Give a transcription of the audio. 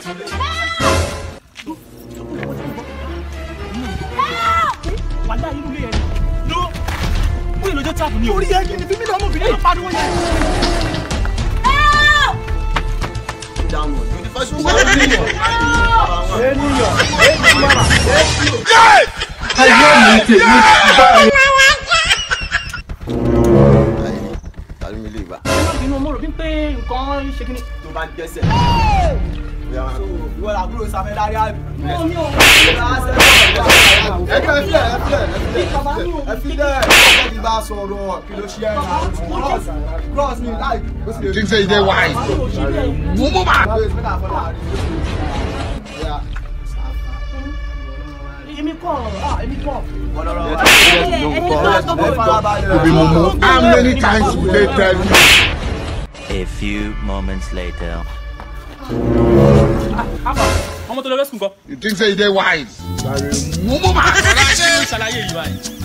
Wàlá inú ilé yẹn. No. Wọ́n yìí lọ́jọ́ táàbù ni o. Orí ẹ̀jẹ̀ ni fíìmù náà ọmọbìnrin náà pariwo yẹn. Down one. The first one. Inú mo rò bí pé nǹkan ṣe kí ni. Tó bá gbẹ́sẹ̀. Ìwọ làbúrò sáfẹ́ dárí àbí. Mi ò. Ẹ fi dẹ́ ti bá sọ̀rọ̀ kí ló ṣe ẹ̀ náà. Cross me like. You think say they wise? Mumu man. Èmi kọ́. How many times will they tell you? A few moments later. Ọmọ tó lọ rẹ́sùn kọ́. You think say they wise? Mumu man. Ṣàlàyé yìí báyìí.